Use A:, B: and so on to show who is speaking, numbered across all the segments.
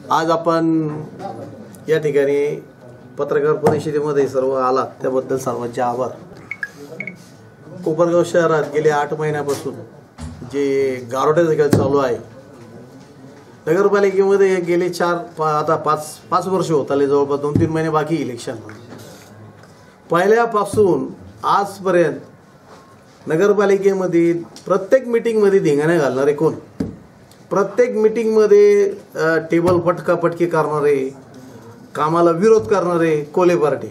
A: आज आपण या ठिकाणी पत्रकार परिषदेमध्ये सर्व आलात त्याबद्दल सर्वांचे आभार। कोपरगाव शहरात गेले 8 महिन्यापासून जे गारोड्याचा खेळ चालू आहे, नगरपालिकेमध्ये गेले 5 वर्ष होत आले, जवळपास 2-3 महिने बाकी इलेक्शन। पहिल्यापासून आजपर्यंत नगरपालिकेमध्ये प्रत्येक मीटिंगमध्ये धिंगाणे घालणारे कोण, प्रत्येक मीटिंगमध्ये टेबल फटकाफटकी करणारे, कामाला विरोध करणारे कोले पार्टी।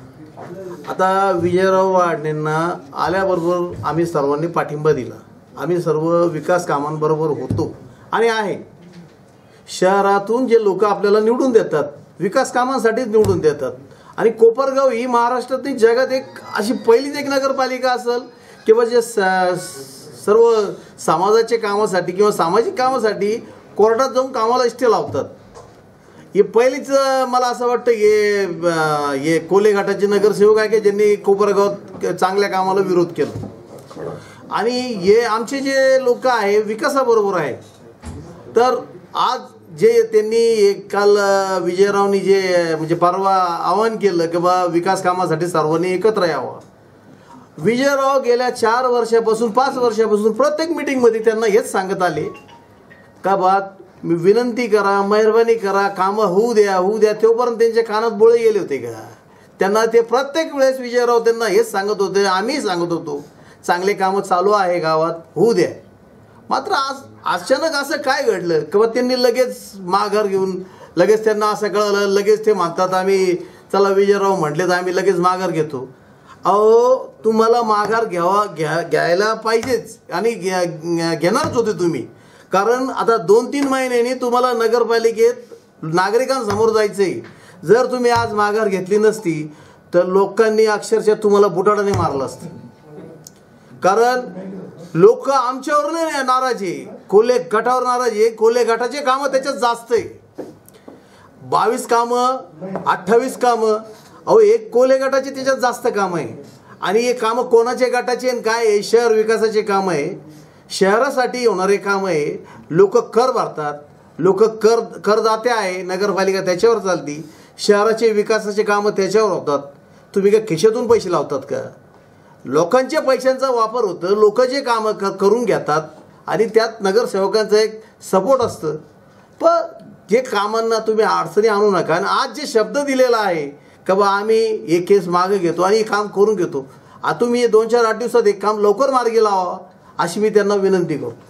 A: आता विजयराव वाडणेंना आल्याबरोबर आम्ही सर्वांनी पाठिंबा दिला, आम्ही सर्व विकास कामांबरोबर होतो आणि आहे। शहरातून जे लोक आपल्याला निवडून देतात विकास कामांसाठी निवडून देतात आणि कोपरगाव ही महाराष्ट्रातील जगात एक अशी पहिलीच एक नगरपालिका असेल किंवा जे सर्व समाजाच्या कामासाठी किंवा सामाजिक कामासाठी कोर्टात जाऊन कामाला इष्टे लावतात। हे पहिलीच मला असं वाटतं हे कोले घाटाचे नगरसेवक आहे की ज्यांनी कोपरगावात चांगल्या कामाला विरोध केला आणि हे आमचे जे लोक आहे विकासाबरोबर आहे। तर आज जे त्यांनी काल विजयरावनी जे म्हणजे परवा आवाहन केलं की बा विकास कामासाठी सर्वांनी एकत्र यावं। विजयराव गेल्या 4 वर्षापासून 5 वर्षापासून प्रत्येक मीटिंगमध्ये त्यांना हेच सांगत आले का बा मी विनंती करा, मेहरबानी करा, कामं होऊ द्या। तोपर्यंत त्यांच्या कानात बोळे गेले होते का? त्यांना ते प्रत्येक वेळेस विजयराव त्यांना हेच सांगत होते, आम्ही सांगत होतो चांगले कामं चालू आहे गावात, होऊ द्या। मात्र आज अचानक असं काय घडलं किंवा त्यांनी लगेच माघार घेऊन लगेच त्यांना असं कळलं, लगेच ते म्हणतात आम्ही चला विजयराव म्हटले तर आम्ही लगेच माघार घेतो। अहो तुम्हाला माघार घ्यायला पाहिजेच आणि घेणारच होते तुम्ही, कारण आता 2-3 महिन्यांनी तुम्हाला नगरपालिकेत नागरिकांसमोर जायचंय। जर तुम्ही आज माघार घेतली नसती तर लोकांनी अक्षरशः तुम्हाला बुटाडाने मारलं असतं, कारण लोक आमच्यावर नाही नाराज आहे, कोले गटावर नाराज आहे। कोले गटाचे कामं त्याच्यात जास्त आहे, 22 कामं 28 कामं, अहो एक कोले गटाचे त्याच्यात जास्त काम आहे आणि हे कामं कोणाचे गटाचे आणि काय आहे? शहर विकासाचे काम आहे, शहरासाठी होणारे काम आहे। लोक कर भरतात, लोक करदाते आहे, नगरपालिका त्याच्यावर चालती, शहराचे विकासाचे कामं त्याच्यावर होतात। तुम्ही काय खिशातून पैसे लावतात का? लोकांच्या पैशांचा वापर होतं, लोक जे कामं करून घेतात आणि त्यात नगरसेवकांचं एक सपोर्ट असतं। पण जे कामांना तुम्ही अडचणी आणू नका आणि आज जे शब्द दिलेला आहे का बा आम्ही एक केस मागे घेतो आणि काम करून घेतो, आता तुम्ही 2-4-8 दिवसात एक काम लवकर मार्गी लावा अशी मी त्यांना विनंती करतो।